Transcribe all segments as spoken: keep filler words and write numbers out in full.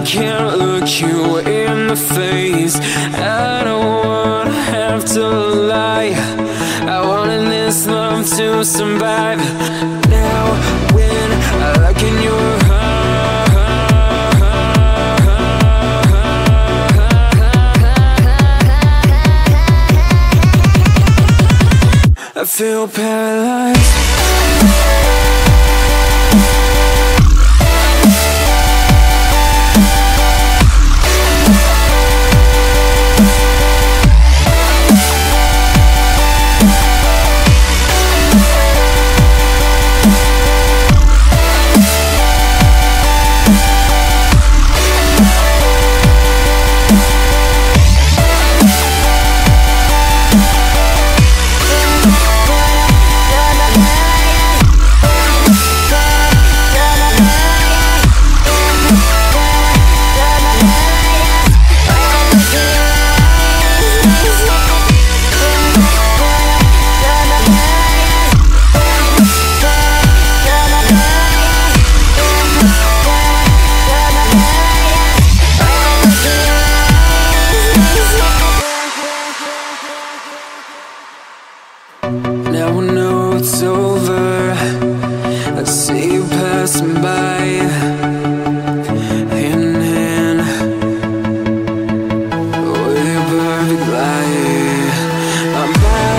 can't look you in the face. I don't wanna have to lie. I wanted this love to survive. Now when I look in your heart, I feel paralyzed. Now I know it's over. I see you passing by, hand in hand, with your perfect light. My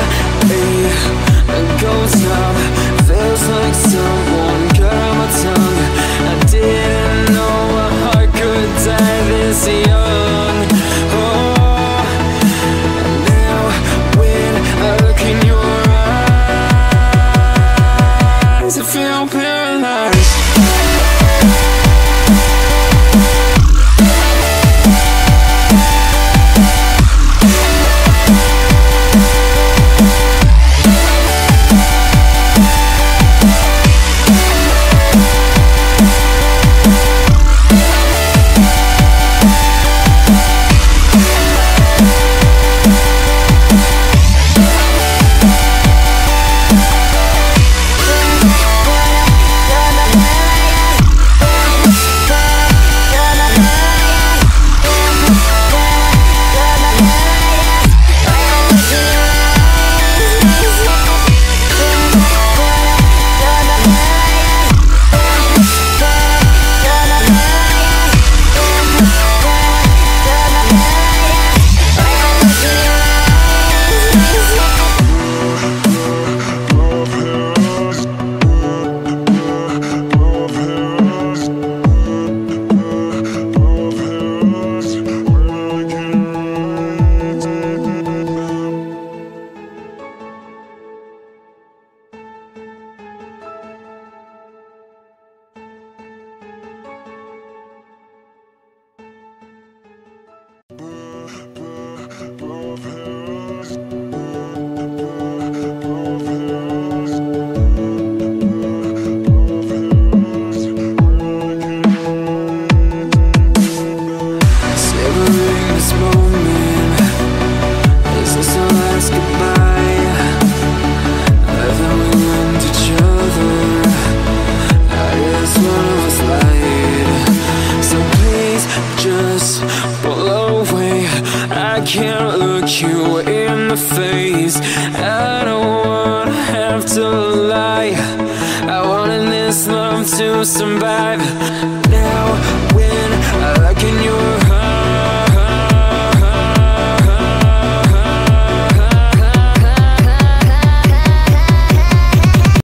body goes up, feels like someone cut my tongue. I didn't know a heart could die this young. Oh, now when I look in your I feel paralyzed. Can't look you in the face. I don't wanna have to lie. I wanted this love to survive. Now